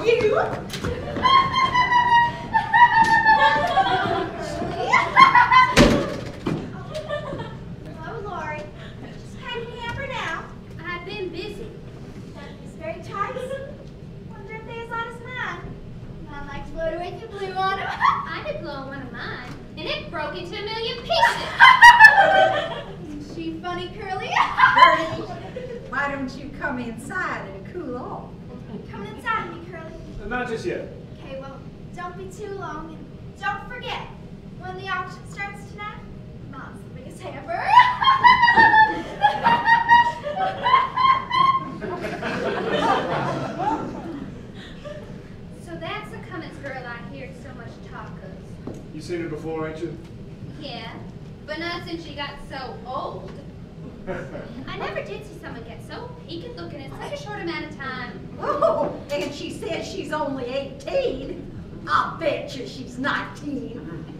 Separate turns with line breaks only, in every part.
about you.
Hello, Laurey. Just packing hamper now.
I've been busy.
It's very tight. Wonder if they as loud as mine. I'd like to blow to wake you blue on them.
I did blow one of mine, and it broke into a million pieces.
Isn't she funny, Curly?
Gertie, why don't you come inside and cool off?
Come inside with me, Curly.
Not just yet.
Okay, well, don't be too long, and don't forget, when the auction starts tonight, Mom's the biggest hamper.
So that's the Cummins girl I heard so much talk of.
You seen her before, ain't you?
Yeah, but not since she got so old. I never did see someone get so peaked looking in such a short amount of time.
Oh, and she says she's only 18. I'll bet you she's 19.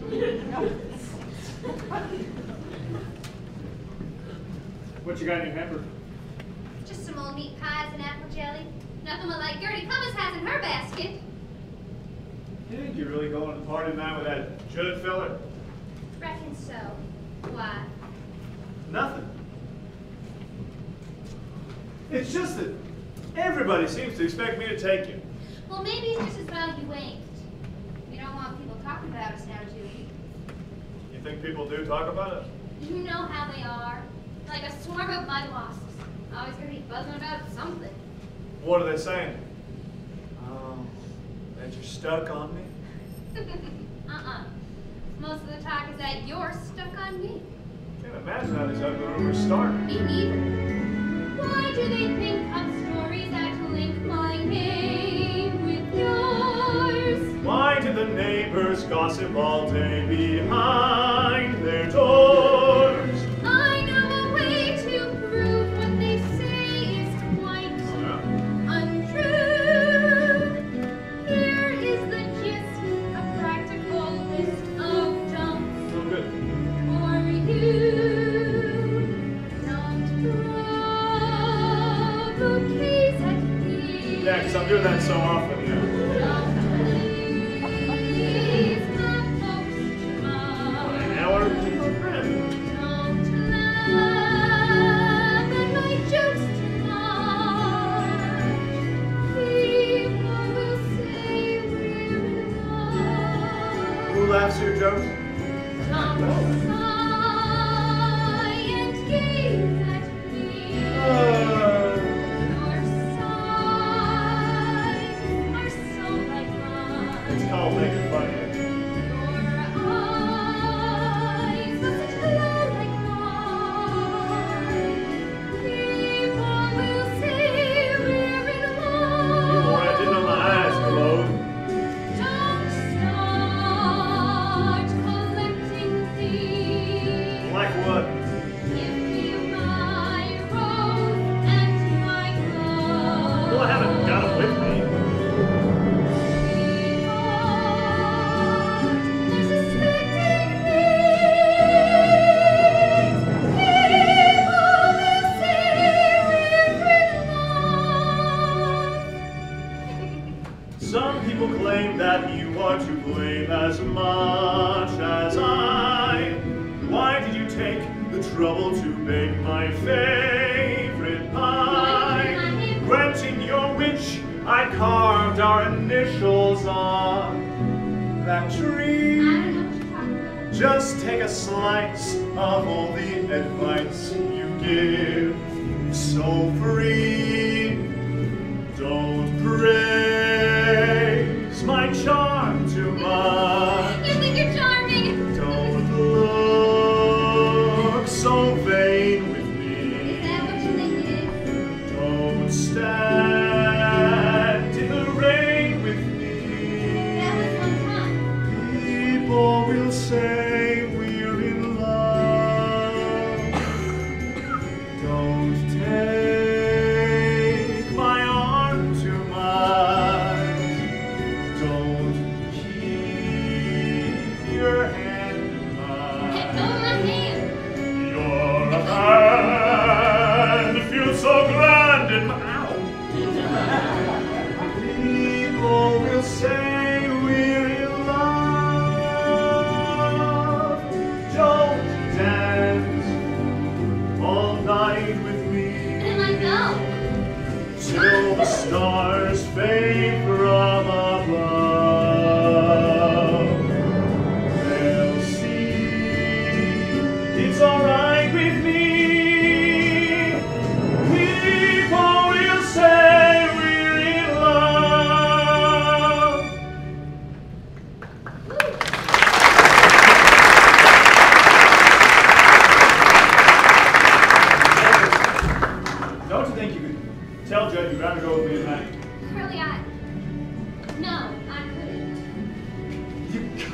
What you got in your hamper?
Just some old meat pies and apple jelly. Nothing like Gertie Cummins has in her basket.
You think you're really going to the party tonight with that Judd feller?
Reckon so. Why?
Nothing. It's just that everybody seems to expect me to take you.
Well, maybe it's just as well you ain't. We don't want people talking about us now, do we?
You think people do talk about us?
You know how they are. Like a swarm of mud wasps. Always gonna be buzzing about something.
What are they saying? Oh, that you're stuck on me?
Most of the talk is that you're stuck on me.
Can't imagine how these ugly rumors start.
Me neither. Why do they think of stories that link my name with yours?
Why do the neighbors gossip all day behind their doors?
I know a way to prove what they say is quite untrue. Here is the gist, a practical list of jumps
So good.
for you. Don't throw bouquets at me.
Yeah, because I'm doing that so often, you know.
Don't please my folks too much.
An hour to keep a friend.
Don't laugh at my jokes too much. People will say we're in love.
Who laughs at your jokes?
Don't sigh and gaze at me. Your sighs are so like mine.
It's called making fun of you.
Your eyes are such glow like mine. People will say we're in love.
Boy, I didn't know my eyes glowed.
Don't start collecting things.
Like what?
Give me my rose and my glove.
Well, I haven't got them with me.
There's suspecting things. People will say we're in love.
Some people claim that you are to blame as much as I. Why did you take the trouble to bake my favorite pie? Granting your wish, I carved our initials on that
I
tree.
don't know what you're talking about.
Just take a slice of all the advice you give so free. Don't praise my charm too much.
You think you're charming.
Don't look so vain with
Is
me.
that what you think it is?
Don't stand in the rain with
That was
me.
one time.
People will say we're in love. Don't take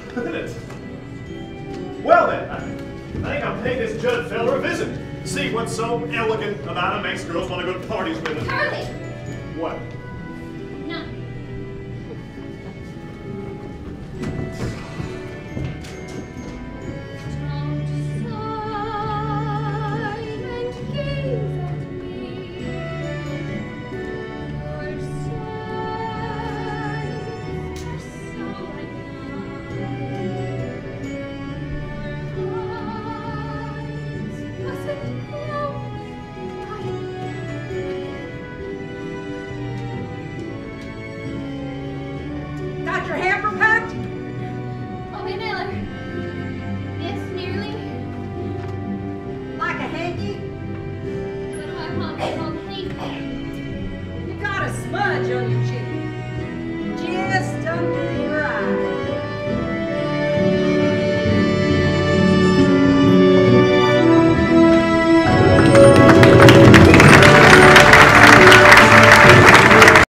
permanent. Well then, I think I'll pay this Judd feller a visit. See what's so elegant about him makes girls want to go to parties with him.
Curly!
What?
No.
Got your hamper packed?
Oh, hey, Eller. Yes, nearly.
Like a hanky?
What do I call it? Called hanky.
You got a smudge on your